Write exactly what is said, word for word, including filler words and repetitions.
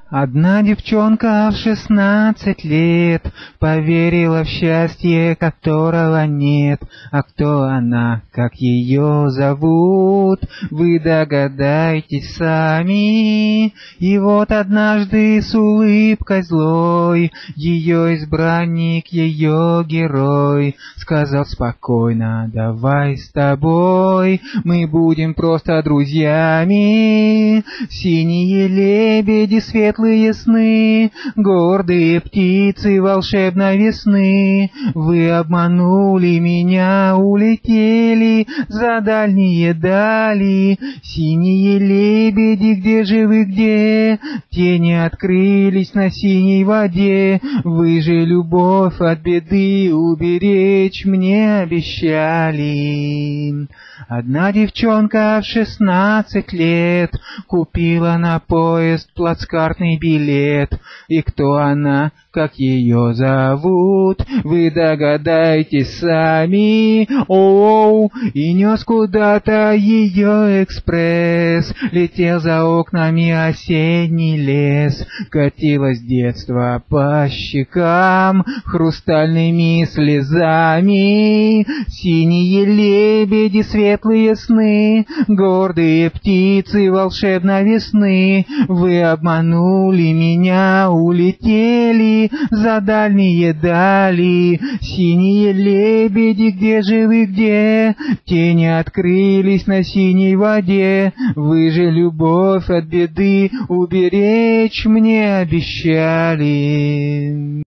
Одна девчонка в шестнадцать лет поверила в счастье, которого нет. А кто она, как ее зовут, вы догадайтесь сами. И вот однажды с улыбкой злой ее избранник, ее герой сказал спокойно: давай с тобой мы будем просто друзьями. Синие лебеди, светлые сны, гордые птицы волшебной весны, вы обманули меня, улетели за дальние дали. Синие лебеди, где же вы, где? Тени открылись на синей воде, вы же любовь от беды уберечь мне обещали. Одна девчонка в шестнадцать лет купила на поезд плацкартный билет. И кто она, как ее зовут, вы догадайтесь сами. Оу, и нес куда-то ее экспресс, летел за окнами осенний лес, катилось детство по щекам хрустальными слезами. Синие лебеди, светлые сны, гордые птицы волшебной весны, вы обманули меня, улетели за дальние дали. Синие лебеди, где же вы, где? Тени открылись на синей воде, вы же любовь от беды уберечь мне обещали.